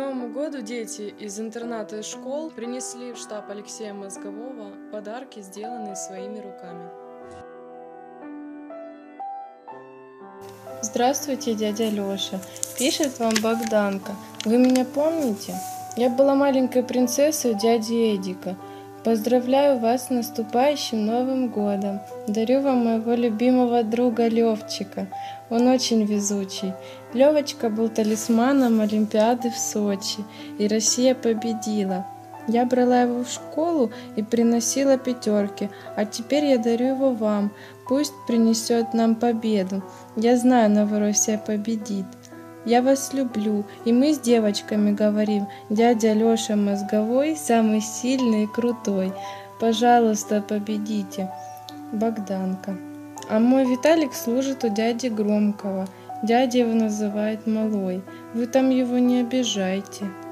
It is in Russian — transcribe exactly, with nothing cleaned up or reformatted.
Новому году дети из интерната и школ принесли в штаб Алексея Мозгового подарки, сделанные своими руками. Здравствуйте, дядя Лёша. Пишет вам Богданка. Вы меня помните? Я была маленькой принцессой дяди Эдика. Поздравляю вас с наступающим Новым годом. Дарю вам моего любимого друга Левчика. Он очень везучий. Левочка был талисманом Олимпиады в Сочи, и Россия победила. Я брала его в школу и приносила пятерки, а теперь я дарю его вам. Пусть принесет нам победу. Я знаю, Новороссия победит. Я вас люблю, и мы с девочками говорим: дядя Лёша Мозговой самый сильный и крутой. Пожалуйста, победите. Богданка. А мой Виталик служит у дяди Громкого. Дядя его называет Малой. Вы там его не обижайте.